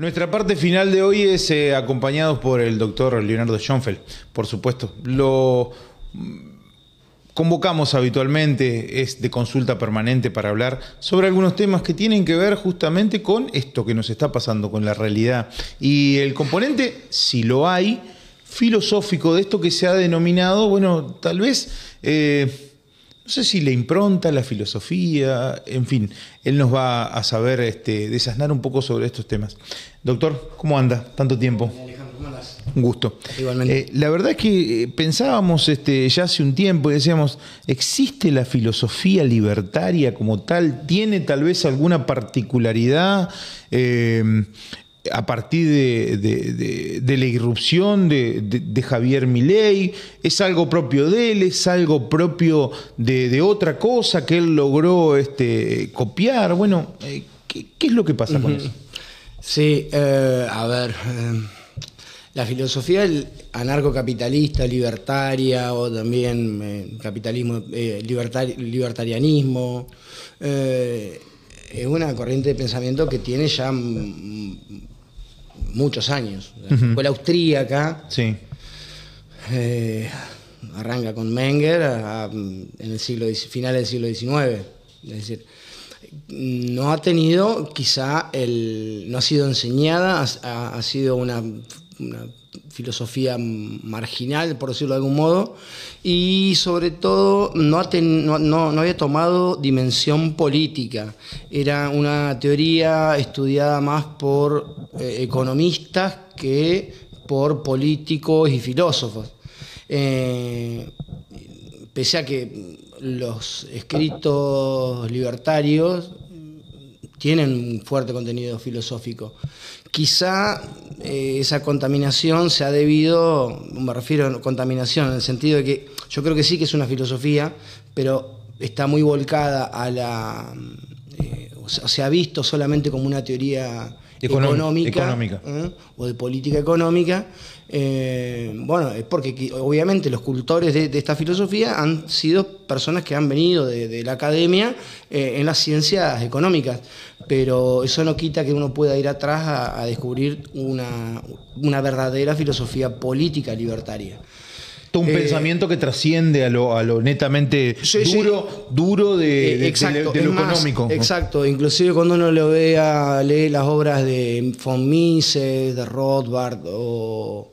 Nuestra parte final de hoy es acompañados por el doctor Leonardo Schönfeld, por supuesto. Lo convocamos habitualmente, es de consulta permanente para hablar sobre algunos temas que tienen que ver justamente con esto que nos está pasando, con la realidad. Y el componente, si lo hay, filosófico de esto que se ha denominado, bueno, tal vez, no sé si la impronta, la filosofía, en fin, él nos va a saber desasnar un poco sobre estos temas. Doctor, ¿cómo anda? Tanto tiempo. Alejandro, ¿cómo andás? Un gusto. Igualmente. La verdad es que pensábamos ya hace un tiempo y decíamos, ¿existe la filosofía libertaria como tal? ¿Tiene tal vez alguna particularidad a partir de la irrupción de Javier Milei? ¿Es algo propio de él? ¿Es algo propio de otra cosa que él logró copiar? Bueno, ¿qué es lo que pasa con eso? Sí, a ver, la filosofía anarcocapitalista, libertaria o también capitalismo, libertarianismo, es una corriente de pensamiento que tiene ya muchos años. La escuela austríaca Sí. arranca con Menger en el finales del siglo XIX. Es decir, no ha tenido, no ha sido enseñada, ha sido una filosofía marginal, por decirlo de algún modo, y sobre todo no había tomado dimensión política. Era una teoría estudiada más por economistas que por políticos y filósofos. Pese a que los escritos libertarios tienen un fuerte contenido filosófico. Quizá esa contaminación se ha debido, me refiero a contaminación en el sentido de que yo creo que sí que es una filosofía, pero está muy volcada a se ha visto solamente como una teoría económica. O de política económica. Bueno, es porque obviamente los cultores de esta filosofía han sido personas que han venido de la academia en las ciencias económicas, pero eso no quita que uno pueda ir atrás a descubrir una verdadera filosofía política libertaria. Todo un pensamiento que trasciende a lo netamente duro de lo económico. Exacto, inclusive cuando uno lee las obras de von Mises, de Rothbard o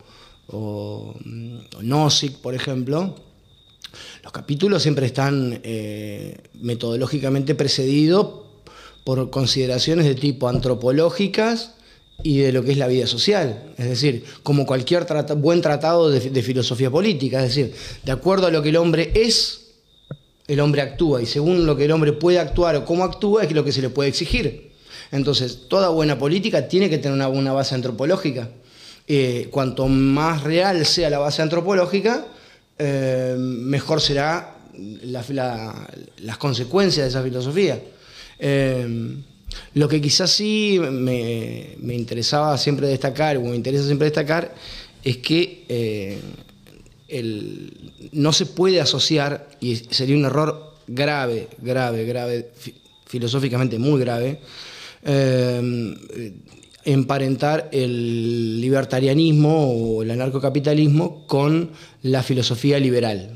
Nozick, por ejemplo, los capítulos siempre están metodológicamente precedidos por consideraciones de tipo antropológicas y de lo que es la vida social, es decir, como cualquier buen tratado de filosofía política, es decir, de acuerdo a lo que el hombre es, el hombre actúa, y según lo que el hombre puede actuar o cómo actúa es lo que se le puede exigir. Entonces, toda buena política tiene que tener una base antropológica. Cuanto más real sea la base antropológica, mejor será las consecuencias de esa filosofía. Lo que quizás sí me interesaba siempre destacar, o me interesa siempre destacar, es que no se puede asociar, y sería un error grave, filosóficamente muy grave, emparentar el libertarianismo o el anarcocapitalismo con la filosofía liberal.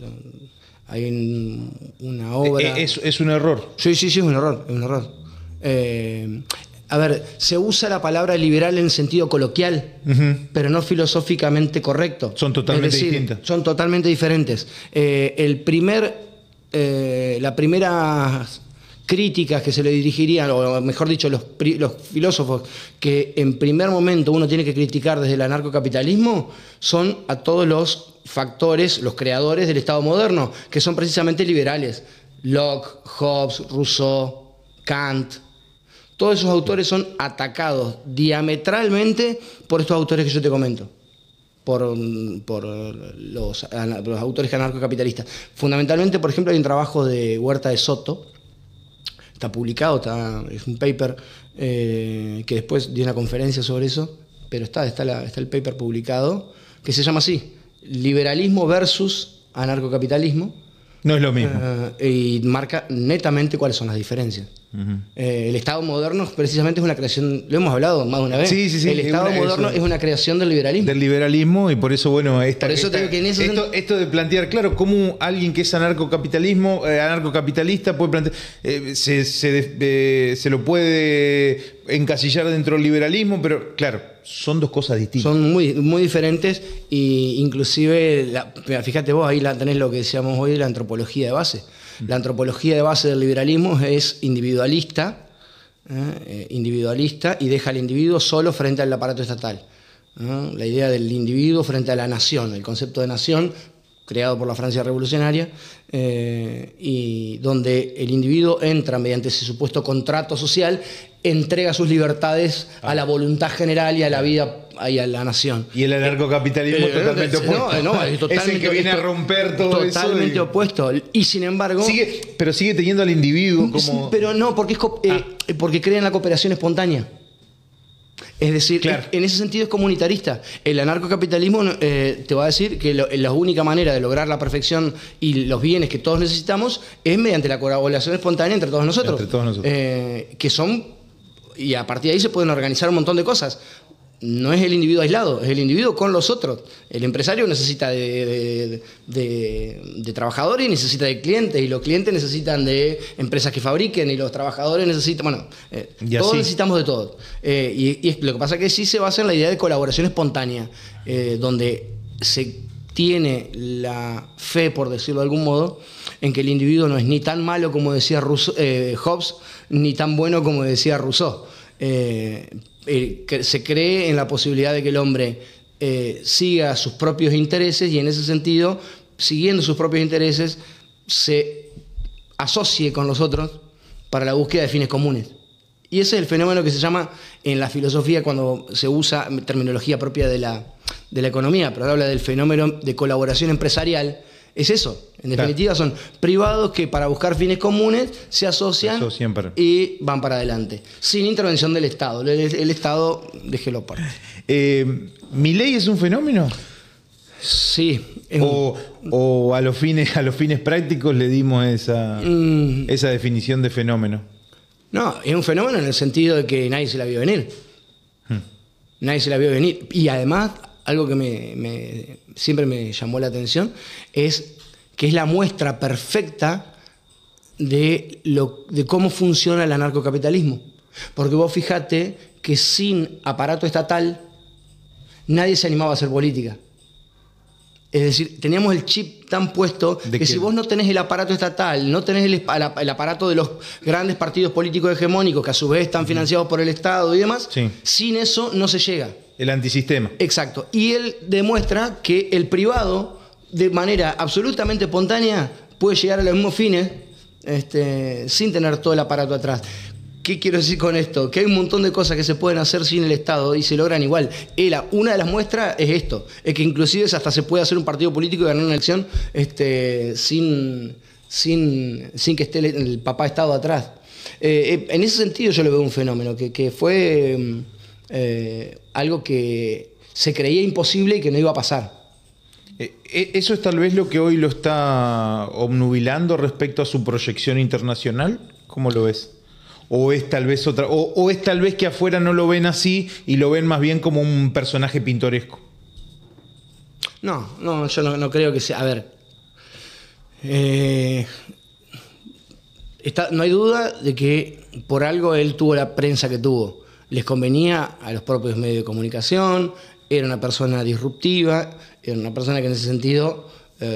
Hay una obra... ¿Es un error? Sí, es un error. A ver, se usa la palabra liberal en sentido coloquial, pero no filosóficamente correcto. Son totalmente distintas. Son totalmente diferentes. La primera críticas que se le dirigirían, o mejor dicho, los filósofos que en primer momento uno tiene que criticar desde el anarcocapitalismo, son a todos los factores, los creadores del Estado moderno, que son precisamente liberales. Locke, Hobbes, Rousseau, Kant. Todos esos autores son atacados diametralmente por estos autores que yo te comento, por los autores anarcocapitalistas. Fundamentalmente, por ejemplo, hay un trabajo de Huerta de Soto, está publicado, es un paper que después dio una conferencia sobre eso, pero está el paper publicado, que se llama así: Liberalismo versus anarcocapitalismo. No es lo mismo. Y marca netamente cuáles son las diferencias. El Estado moderno precisamente es una creación, lo hemos hablado más de una vez. Sí, sí, sí. El Estado moderno es una creación del liberalismo. Del liberalismo, y por eso, bueno, por eso te digo que en esto de plantear, claro, cómo alguien que es anarcocapitalista puede plantear, se lo puede encasillar dentro del liberalismo, pero claro, son dos cosas distintas. Son muy, muy diferentes, e inclusive, fíjate vos, ahí tenés lo que decíamos hoy, la antropología de base. La antropología de base del liberalismo es individualista y deja al individuo solo frente al aparato estatal. La idea del individuo frente a la nación, el concepto de nación creado por la Francia revolucionaria, y donde el individuo entra mediante ese supuesto contrato social, entrega sus libertades a la voluntad general y a la vida y a la nación. Y el anarcocapitalismo totalmente opuesto. Es totalmente, es el que viene a romper todo eso. Totalmente opuesto. Y sin embargo... Pero sigue teniendo al individuo como... Pero no, porque cree en la cooperación espontánea. Es decir, claro, en ese sentido es comunitarista. El anarcocapitalismo te va a decir que la única manera de lograr la perfección y los bienes que todos necesitamos es mediante la colaboración espontánea entre todos nosotros. Que son... Y a partir de ahí se pueden organizar un montón de cosas. No es el individuo aislado, es el individuo con los otros. El empresario necesita de trabajadores y necesita de clientes, y los clientes necesitan de empresas que fabriquen, y los trabajadores necesitan... Bueno, todos necesitamos de todo. Y lo que pasa es que sí se basa en la idea de colaboración espontánea, donde se tiene la fe, por decirlo de algún modo, en que el individuo no es ni tan malo como decía Hobbes, ni tan bueno como decía Rousseau. Se cree en la posibilidad de que el hombre siga sus propios intereses, y en ese sentido, siguiendo sus propios intereses, se asocie con los otros para la búsqueda de fines comunes. Y ese es el fenómeno que se llama en la filosofía, cuando se usa terminología propia de la economía, pero habla del fenómeno de colaboración empresarial. Es eso, en definitiva son privados que para buscar fines comunes se asocian y van para adelante, sin intervención del Estado. El Estado, déjelo aparte. ¿Milei es un fenómeno? Sí. O a los fines prácticos le dimos esa definición de fenómeno. No, es un fenómeno en el sentido de que nadie se la vio venir. Nadie se la vio venir. Y además, algo que siempre me llamó la atención es que es la muestra perfecta de cómo funciona el anarcocapitalismo. Porque vos fijate que sin aparato estatal nadie se animaba a hacer política. Es decir, teníamos el chip tan puesto que si vos no tenés el aparato estatal, no tenés el aparato de los grandes partidos políticos hegemónicos, que a su vez están financiados por el Estado y demás, sin eso no se llega. El antisistema. Exacto. Y él demuestra que el privado, de manera absolutamente espontánea, puede llegar a los mismos fines sin tener todo el aparato atrás. ¿Qué quiero decir con esto? Que hay un montón de cosas que se pueden hacer sin el Estado y se logran igual. Una de las muestras es esto, es que inclusive hasta se puede hacer un partido político y ganar una elección sin que esté el papá Estado atrás. En ese sentido yo le veo un fenómeno que fue algo que se creía imposible y que no iba a pasar. ¿Eso es tal vez lo que hoy lo está obnubilando respecto a su proyección internacional? ¿Cómo lo ves? ¿O es tal vez otra, o es tal vez que afuera no lo ven así y lo ven más bien como un personaje pintoresco? No, yo no creo que sea. A ver, no hay duda de que por algo él tuvo la prensa que tuvo. Les convenía a los propios medios de comunicación, era una persona disruptiva, era una persona que en ese sentido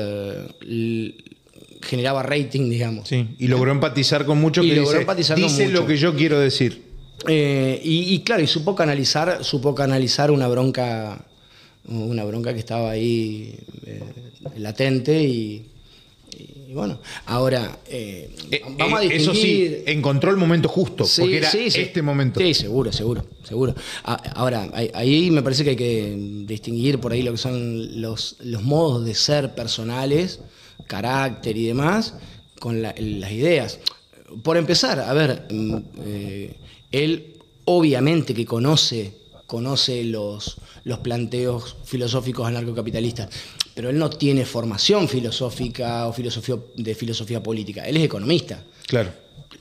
generaba rating, digamos. Sí, y logró empatizar con muchos que dice lo que yo quiero decir. Claro, y supo canalizar una bronca que estaba ahí latente y bueno, ahora vamos a distinguir... Eso sí, encontró el momento justo, porque era este momento. Sí, seguro. Ahora, ahí me parece que hay que distinguir por ahí lo que son los modos de ser personales, carácter y demás, con las ideas. Por empezar, a ver, él obviamente que conoce los planteos filosóficos anarcocapitalistas, pero él no tiene formación filosófica o de filosofía política. Él es economista. Claro.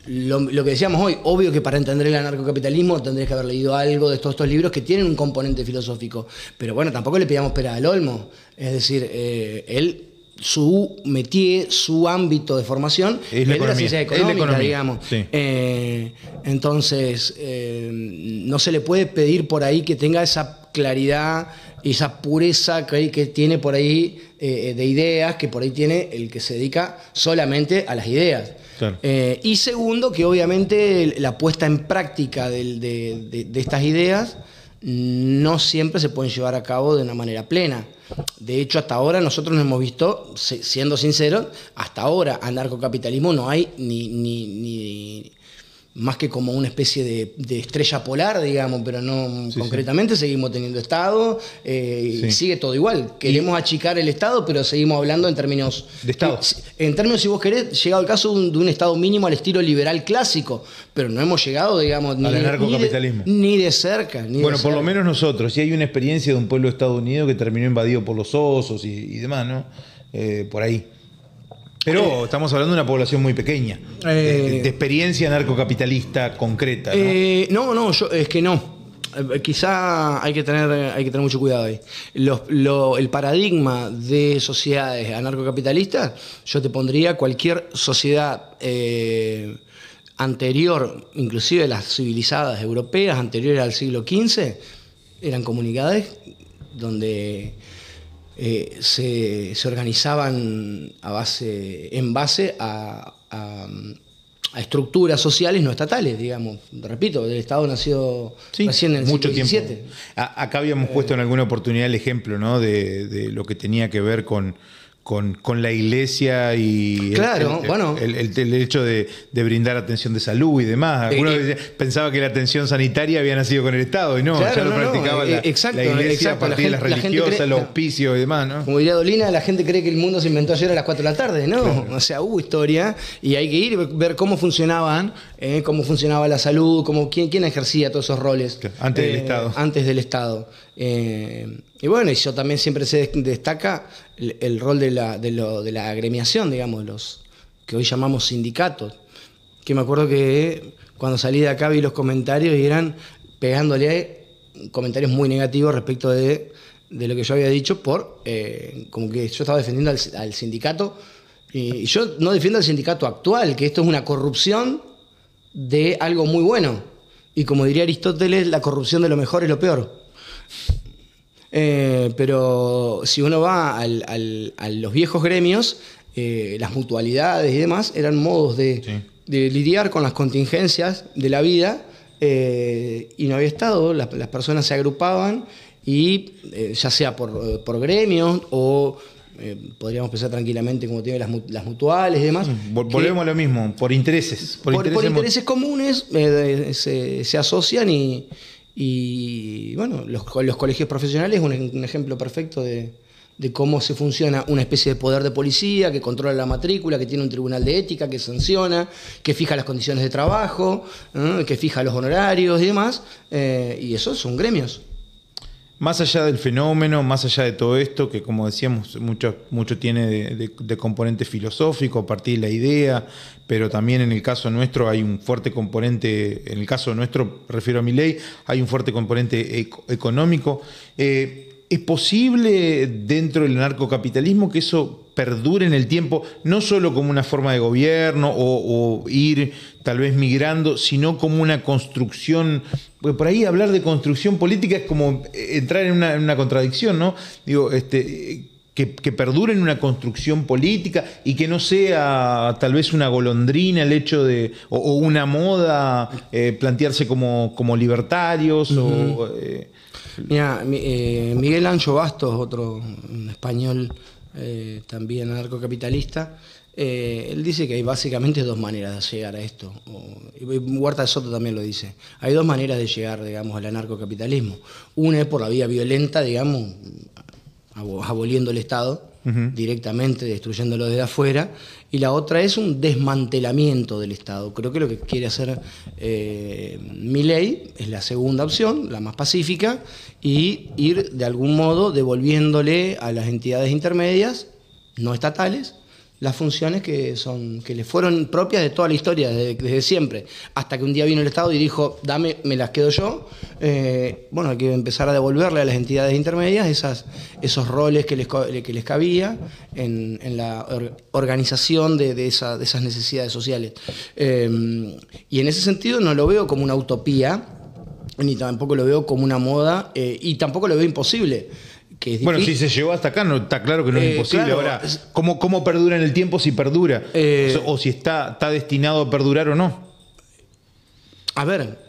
lo que decíamos hoy, obvio que para entender el anarcocapitalismo tendrías que haber leído algo de todos estos libros que tienen un componente filosófico. Pero bueno, tampoco le pidamos pera al olmo. Es decir, él, su métier, su ámbito de formación es la ciencia económica, digamos. Sí. Entonces, no se le puede pedir por ahí que tenga esa claridad y esa pureza que tiene por ahí de ideas, que por ahí tiene el que se dedica solamente a las ideas. Claro. Y segundo, que obviamente la puesta en práctica de estas ideas no siempre se pueden llevar a cabo de una manera plena. De hecho, hasta ahora nosotros nos hemos visto, siendo sinceros, hasta ahora anarcocapitalismo no hay ni más que como una especie de estrella polar, digamos, pero no concretamente. Seguimos teniendo Estado, y sigue todo igual. Queremos achicar el Estado, pero seguimos hablando en términos... De Estado. En términos, si vos querés, llegado el caso de un Estado mínimo al estilo liberal clásico, pero no hemos llegado, digamos, al anarcocapitalismo. Ni de cerca. Bueno, por lo menos nosotros. Y hay una experiencia de un pueblo de Estados Unidos que terminó invadido por los osos y demás, ¿no? Por ahí. Pero estamos hablando de una población muy pequeña, de experiencia anarcocapitalista concreta, ¿no? Es que no. Quizá hay que tener mucho cuidado ahí. El paradigma de sociedades anarcocapitalistas, yo te pondría cualquier sociedad anterior, inclusive las civilizadas europeas, anteriores al siglo XV, eran comunidades donde... se organizaban en base a estructuras sociales no estatales, digamos. Repito, el Estado nació recién en el mucho siglo tiempo. XVII. Acá habíamos puesto en alguna oportunidad el ejemplo, ¿no? de lo que tenía que ver con la iglesia y claro, el hecho de brindar atención de salud y demás. Algunos pensaban que la atención sanitaria había nacido con el Estado y no, claro, ya lo practicaba la iglesia a partir de las religiosas, los auspicios y demás, ¿no? Como diría Dolina, la gente cree que el mundo se inventó ayer a las 4 de la tarde, ¿no? Claro. O sea, hubo historia y hay que ir y ver cómo funcionaban, cómo funcionaba la salud, quién ejercía todos esos roles. Antes del Estado. Antes del Estado. Y bueno, y eso también siempre se destaca el rol de la agremiación, digamos, los que hoy llamamos sindicatos. Que me acuerdo que cuando salí de acá vi los comentarios y eran pegándole comentarios muy negativos respecto de lo que yo había dicho, como que yo estaba defendiendo al sindicato. Y yo no defiendo al sindicato actual, que esto es una corrupción de algo muy bueno. Y como diría Aristóteles, la corrupción de lo mejor es lo peor. Pero si uno va a los viejos gremios, las mutualidades y demás eran modos de lidiar con las contingencias de la vida, y no había Estado, las personas se agrupaban y ya sea por gremios o podríamos pensar tranquilamente como tiene las mutuales y demás. Volvemos a lo mismo, por intereses. Por intereses comunes se asocian y bueno, los colegios profesionales es un ejemplo perfecto de cómo se funciona una especie de poder de policía que controla la matrícula, que tiene un tribunal de ética, que sanciona, que fija las condiciones de trabajo, que fija los honorarios y demás, y esos son gremios. Más allá del fenómeno, más allá de todo esto, que como decíamos, mucho tiene de componente filosófico a partir de la idea, pero también en el caso nuestro hay un fuerte componente, en el caso nuestro, refiero a Milei, hay un fuerte componente económico. ¿Es posible dentro del anarcocapitalismo que eso perdure en el tiempo, no solo como una forma de gobierno o ir tal vez migrando, sino como una construcción? Porque por ahí hablar de construcción política es como entrar en una contradicción, ¿no? Digo, que perdure en una construcción política y que no sea tal vez una golondrina el hecho de, o una moda, plantearse como libertarios o... Mira, Miguel Ancho Bastos, otro español también anarcocapitalista, él dice que hay básicamente dos maneras de llegar a esto. Y Huerta de Soto también lo dice. Hay dos maneras de llegar, digamos, al anarcocapitalismo. Una es por la vía violenta, digamos, aboliendo el Estado, directamente, destruyéndolo desde afuera, y la otra es un desmantelamiento del Estado. Creo que lo que quiere hacer Milei es la segunda opción, la más pacífica, y ir de algún modo devolviéndole a las entidades intermedias, no estatales, las funciones que le fueron propias de toda la historia, desde siempre, hasta que un día vino el Estado y dijo, dame, me las quedo yo. Bueno, hay que empezar a devolverle a las entidades intermedias esos roles que les cabía en la organización de esas necesidades sociales. Y en ese sentido no lo veo como una utopía, ni tampoco lo veo como una moda, y tampoco lo veo imposible. Bueno, si se llegó hasta acá, no, está claro que no es imposible. Claro, ahora, ¿cómo perdura en el tiempo si perdura? O si está destinado a perdurar o no. A ver,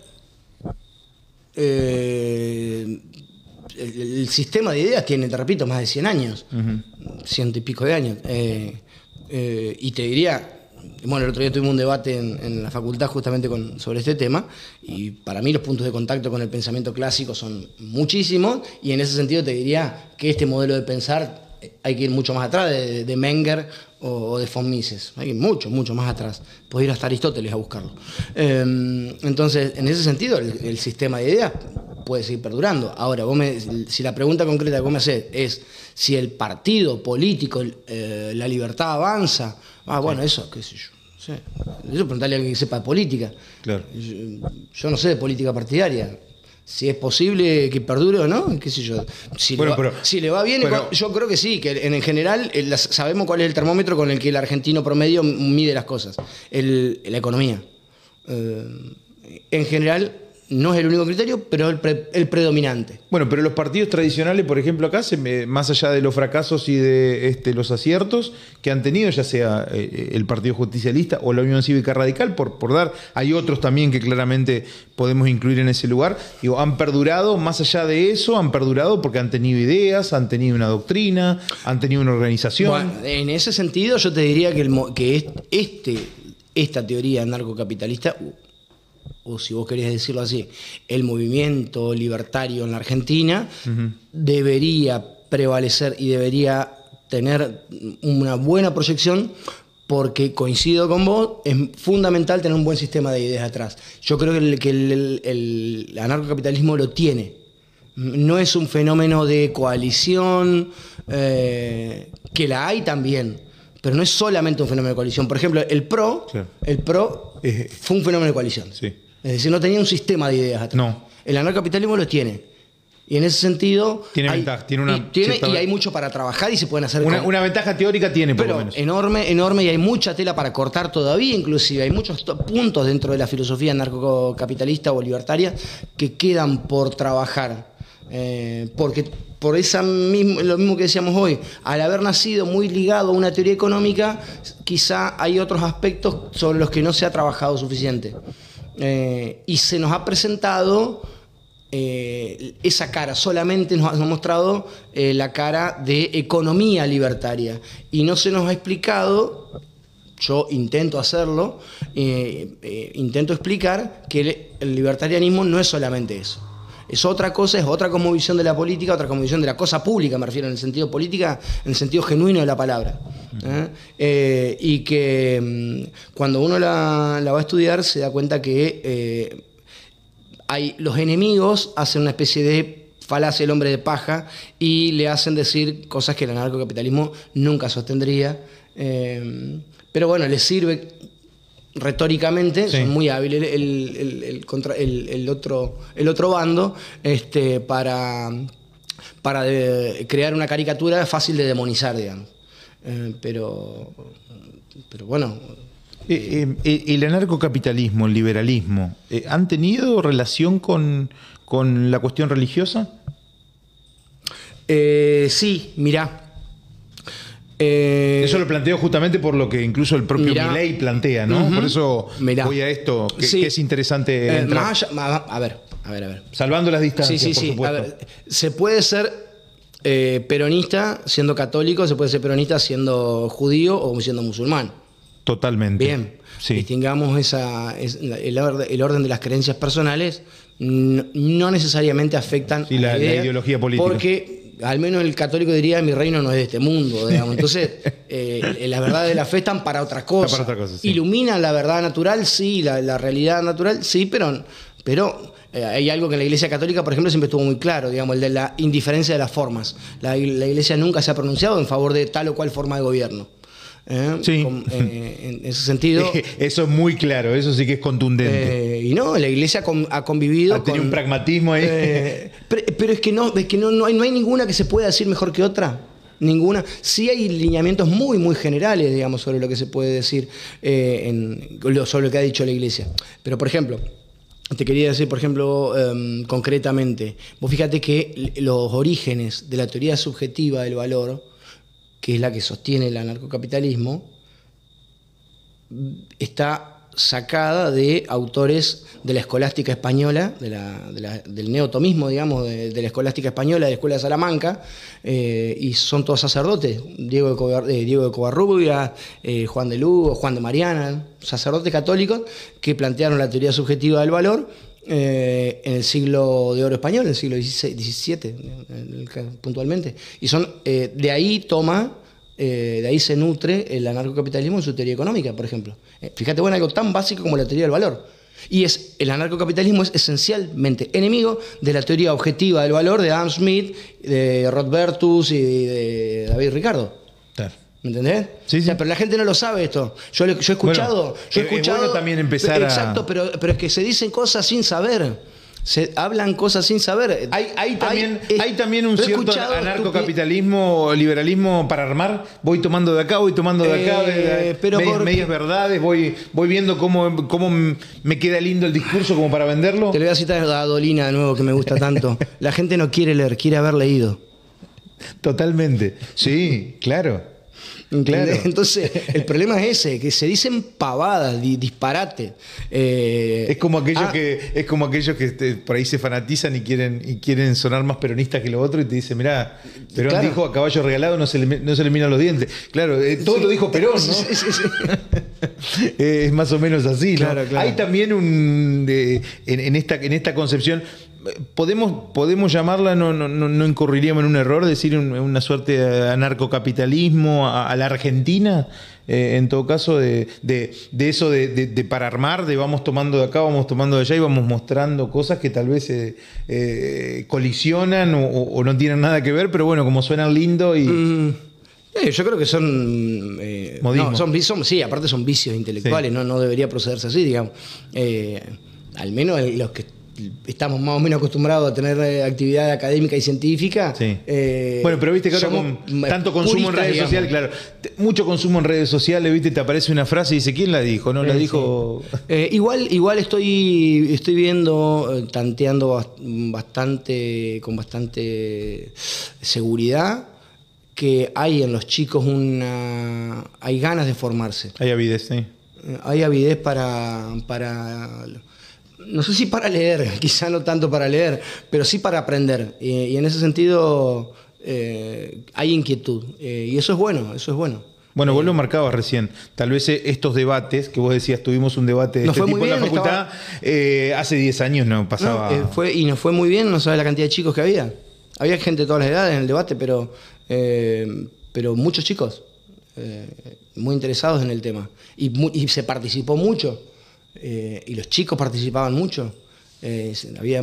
el sistema de ideas tiene, te repito, más de 100 años, 100 y pico de años. Y te diría, bueno, el otro día tuvimos un debate en la facultad justamente sobre este tema, y para mí los puntos de contacto con el pensamiento clásico son muchísimos, y en ese sentido te diría que este modelo de pensar hay que ir mucho más atrás de Menger o de von Mises, hay que ir mucho más atrás, puedes ir hasta Aristóteles a buscarlo. Entonces, en ese sentido, el sistema de ideas puede seguir perdurando. Ahora, si la pregunta concreta que vos me hacés es si el partido político, La Libertad Avanza, bueno, eso, qué sé yo. Sí. Eso preguntarle a alguien que sepa de política. Claro. Yo no sé de política partidaria. Si es posible que perdure o no, qué sé yo. Si le va bien, yo creo que sí, que en general sabemos cuál es el termómetro con el que el argentino promedio mide las cosas. La economía. En general, no es el único criterio, pero el predominante. Bueno, pero los partidos tradicionales, por ejemplo, acá, más allá de los fracasos y de los aciertos que han tenido, ya sea el Partido Justicialista o la Unión Cívica Radical, por dar, hay otros también que claramente podemos incluir en ese lugar, digo, han perdurado, más allá de eso, han perdurado porque han tenido ideas, han tenido una doctrina, han tenido una organización. Bueno, en ese sentido yo te diría que esta teoría anarcocapitalista, o si vos querés decirlo así, el movimiento libertario en la Argentina debería prevalecer y debería tener una buena proyección, porque coincido con vos, es fundamental tener un buen sistema de ideas atrás. Yo creo que el anarcocapitalismo lo tiene. No es un fenómeno de coalición, que la hay también, pero no es solamente un fenómeno de coalición. Por ejemplo, el PRO fue un fenómeno de coalición. Sí. Es decir, no tenía un sistema de ideas atrás. No. El anarcocapitalismo lo tiene. Y en ese sentido... Tiene ventaja. Y hay mucho para trabajar y se pueden hacer... Una ventaja teórica tiene, por lo menos. Enorme, y hay mucha tela para cortar todavía, inclusive. Hay muchos puntos dentro de la filosofía anarcocapitalista o libertaria que quedan por trabajar. Porque por lo mismo que decíamos hoy, al haber nacido muy ligado a una teoría económica, quizá hay otros aspectos sobre los que no se ha trabajado suficiente. Y se nos ha presentado esa cara, solamente nos ha mostrado la cara de economía libertaria, y no se nos ha explicado, yo intento hacerlo, intento explicar que el libertarianismo no es solamente eso. Es otra cosa, es otra cosmovisión de la política, otra cosmovisión de la cosa pública, me refiero en el sentido política, en el sentido genuino de la palabra. Y que cuando uno la va a estudiar se da cuenta que los enemigos hacen una especie de falacia del hombre de paja y le hacen decir cosas que el anarcocapitalismo nunca sostendría. Pero bueno, les sirve retóricamente, sí. Son muy hábiles el otro bando para crear una caricatura fácil de demonizar, digamos. Pero bueno. ¿El anarcocapitalismo, el liberalismo, han tenido relación con la cuestión religiosa? Sí, mirá. Eso lo planteo justamente por lo que incluso el propio Milei plantea, ¿no? Por eso voy a esto, que es interesante entrar. A ver. Salvando las distancias, por supuesto. A ver, se puede ser peronista siendo católico, se puede ser peronista siendo judío o siendo musulmán. Totalmente. Bien, sí. Distingamos el orden de las creencias personales, no necesariamente afectan a la ideología política. Porque al menos el católico diría, mi reino no es de este mundo, digamos. Entonces, las verdades de la fe están para otra cosa. Para otra cosa, sí. Iluminan la verdad natural, sí, la realidad natural, sí, pero hay algo que en la Iglesia Católica, por ejemplo, siempre estuvo muy claro, digamos, el de la indiferencia de las formas. La Iglesia nunca se ha pronunciado en favor de tal o cual forma de gobierno. Sí. En ese sentido. Eso es muy claro, eso sí que es contundente. Y no, la Iglesia ha convivido Ha tenido un pragmatismo ahí. Pero es que no hay ninguna que se pueda decir mejor que otra. Ninguna. Sí hay lineamientos muy, muy generales, digamos, sobre lo que se puede decir sobre lo que ha dicho la Iglesia. Pero, por ejemplo, te quería decir, por ejemplo, concretamente, vos fíjate que los orígenes de la teoría subjetiva del valor, que es la que sostiene el anarcocapitalismo, está sacada de autores de la escolástica española, del neotomismo, digamos, de la escolástica española, de la Escuela de Salamanca, y son todos sacerdotes, Diego de Covarrubia, Juan de Lugo, Juan de Mariana, sacerdotes católicos que plantearon la teoría subjetiva del valor en el siglo de oro español, en el siglo XVII, puntualmente. Y de ahí de ahí se nutre el anarcocapitalismo en su teoría económica, por ejemplo. Fíjate, bueno, algo tan básico como la teoría del valor. Y el anarcocapitalismo es esencialmente enemigo de la teoría objetiva del valor de Adam Smith, de Rothbertus y de David Ricardo. Claro. ¿Me entendés? Sí, sí. O sea, pero la gente no lo sabe esto. Yo he escuchado... Es bueno también empezar exacto, pero es que se dicen cosas sin saber. Se hablan cosas sin saber. Hay también un cierto anarcocapitalismo, liberalismo para armar. Voy tomando de acá, voy tomando de acá, medias verdades, voy viendo cómo me queda lindo el discurso como para venderlo. Te lo voy a citar a Dolina de nuevo, que me gusta tanto. La gente no quiere leer, quiere haber leído. Totalmente. Sí, claro. Claro. Entonces, el problema es ese, que se dicen pavadas, disparate. Es como aquellos que por ahí se fanatizan y quieren sonar más peronistas que lo otro y te dicen, mirá, Perón claro. Dijo a caballo regalado no se le miran los dientes. Claro, todo lo dijo Perón, ¿no? Sí. Es más o menos así, ¿no? Claro. Hay también en esta concepción. Podemos llamarla, no incurriríamos en un error, decir una suerte de anarcocapitalismo a la Argentina, en todo caso, de eso de para armar, de vamos tomando de acá, vamos tomando de allá y vamos mostrando cosas que tal vez colisionan o no tienen nada que ver, pero bueno, como suenan lindo y... Yo creo que son... sí, aparte son vicios intelectuales, sí. No debería procederse así, digamos. Al menos los que estamos más o menos acostumbrados a tener actividad académica y científica. Sí. Bueno, pero viste que ahora con tanto consumo en redes sociales, claro, mucho consumo en redes sociales, viste, te aparece una frase y dice, ¿quién la dijo? ¿No la dijo? Sí. Igual estoy viendo, tanteando con bastante seguridad que hay en los chicos hay ganas de formarse. Hay avidez, sí. Hay avidez para no sé si para leer, quizá no tanto para leer, pero sí para aprender. Y en ese sentido hay inquietud. Y eso es bueno, Bueno, vos lo marcabas recién. Tal vez estos debates, que vos decías, tuvimos un debate de este tipo en la facultad, hace 10 años no pasaba... y nos fue muy bien, no sabes la cantidad de chicos que había. Había gente de todas las edades en el debate, pero muchos chicos muy interesados en el tema. Y se participó mucho. Y los chicos participaban mucho, había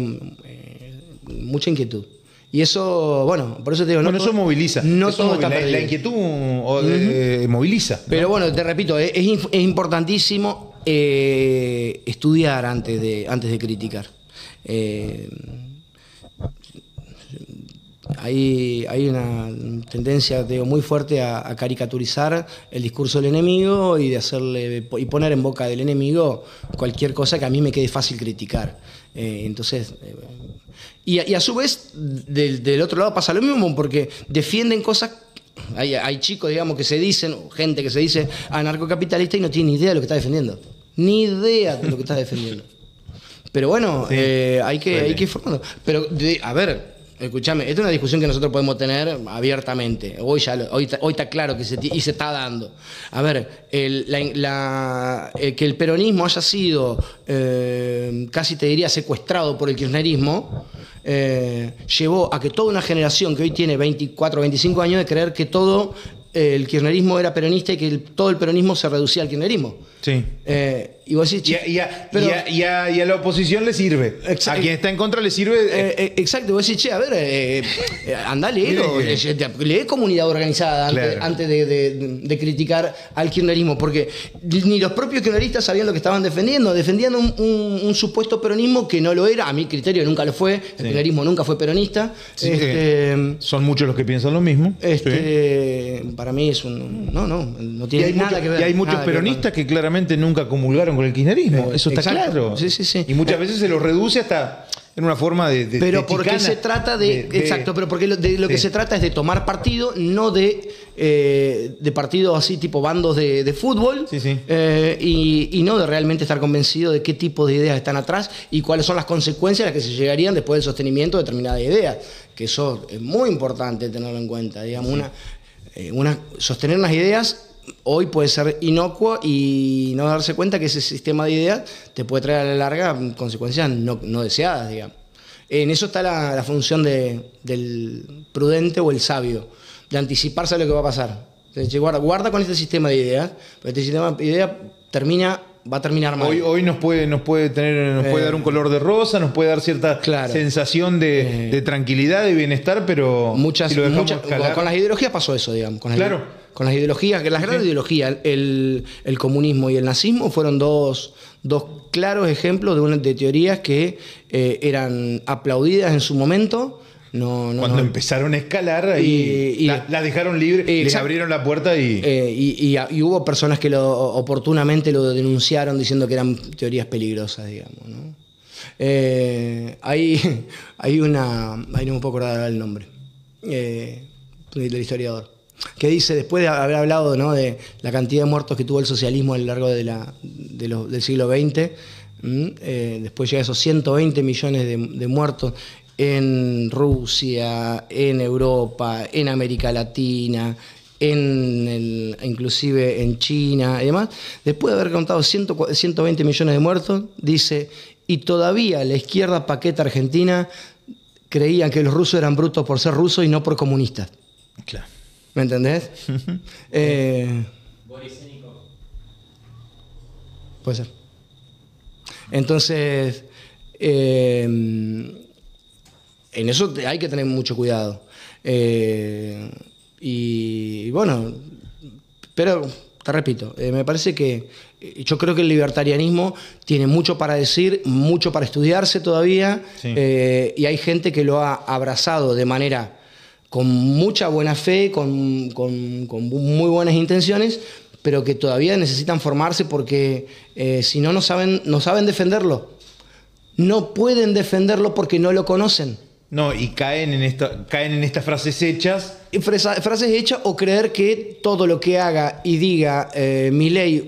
mucha inquietud. Y eso, bueno, por eso te digo... eso moviliza. No todo está perdido. La inquietud moviliza, ¿no? Pero bueno, te repito, es importantísimo estudiar antes de criticar. Hay una tendencia, digo, muy fuerte a caricaturizar el discurso del enemigo y y poner en boca del enemigo cualquier cosa que a mí me quede fácil criticar. Entonces, y a su vez, del otro lado pasa lo mismo, porque defienden cosas. Hay chicos, digamos, que se dicen, gente que se dice anarcocapitalista y no tiene ni idea de lo que está defendiendo. Ni idea de lo que está defendiendo. Pero bueno, sí, hay que ir formando. Pero, a ver... Escuchame, esta es una discusión que nosotros podemos tener abiertamente. Hoy está claro que se está dando. A ver, que el peronismo haya sido, casi te diría, secuestrado por el kirchnerismo, llevó a que toda una generación que hoy tiene 24 o 25 años de creer que todo el kirchnerismo era peronista y que todo el peronismo se reducía al kirchnerismo. Sí. Y vos decís, y a la oposición le sirve. A quien está en contra le sirve. Exacto, vos decís, che, a ver, andá, léelo, lee Comunidad Organizada antes de criticar al kirchnerismo, porque ni los propios kirchneristas sabían lo que estaban defendían un supuesto peronismo que no lo era, a mi criterio nunca lo fue, el kirchnerismo nunca fue peronista. Sí, son muchos los que piensan lo mismo. Para mí es no tiene nada que ver. Y hay muchos peronistas que claramente nunca comulgaron con el kirchnerismo, eso está claro. Sí. Y muchas veces se lo reduce hasta en una forma de pero porque se trata pero porque de lo que se trata es de tomar partido, no de partidos así tipo bandos de fútbol, y no de realmente estar convencido de qué tipo de ideas están atrás y cuáles son las consecuencias a las que se llegarían después del sostenimiento de determinadas ideas, que eso es muy importante tenerlo en cuenta, digamos, sostener unas ideas hoy puede ser inocuo y no darse cuenta que ese sistema de ideas te puede traer a la larga consecuencias no deseadas, digamos. En eso está la función del prudente o el sabio, de anticiparse a lo que va a pasar. Entonces, guarda con este sistema de ideas, pero este sistema de ideas va a terminar mal. Hoy nos puede dar un color de rosa, nos puede dar cierta sensación de tranquilidad, de bienestar, pero con las ideologías pasó eso, digamos. Con las ideologías, que las grandes ideologías, el comunismo y el nazismo fueron dos claros ejemplos de teorías que eran aplaudidas en su momento. Cuando empezaron a escalar y las dejaron libres, les abrieron la puerta y hubo personas que oportunamente lo denunciaron diciendo que eran teorías peligrosas, digamos, ¿no? Ahí no me puedo acordar el nombre del historiador, que dice, después de haber hablado, ¿no?, de la cantidad de muertos que tuvo el socialismo a lo largo del siglo XX, después llega a esos 120 millones de muertos en Rusia, en Europa, en América Latina, inclusive en China y demás. Después de haber contado 120 millones de muertos, dice, y todavía la izquierda paqueta argentina creían que los rusos eran brutos por ser rusos y no por comunistas. Claro. ¿Me entendés? Borisénico. Puede ser. Entonces, en eso hay que tener mucho cuidado. Y bueno, pero te repito, me parece que yo creo que el libertarianismo tiene mucho para decir, mucho para estudiarse todavía, y hay gente que lo ha abrazado de manera con mucha buena fe, con muy buenas intenciones, pero que todavía necesitan formarse porque si no saben defenderlo. No pueden defenderlo porque no lo conocen. No, y caen en estas frases hechas. Frases hechas o creer que todo lo que haga y diga Milei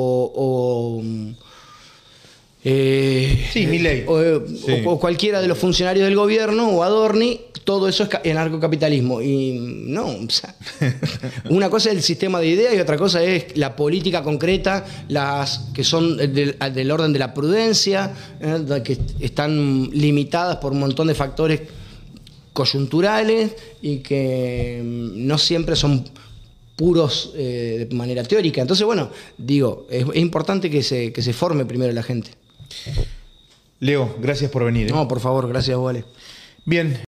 Milei. O cualquiera de los funcionarios del gobierno o Adorni, todo eso es anarcocapitalismo. Y no, o sea, una cosa es el sistema de ideas y otra cosa es la política concreta, las que son del orden de la prudencia, que están limitadas por un montón de factores coyunturales y que no siempre son puros de manera teórica. Entonces, bueno, digo, es importante que se forme primero la gente. Leo, gracias por venir. No, por favor, gracias, Wale. Bien.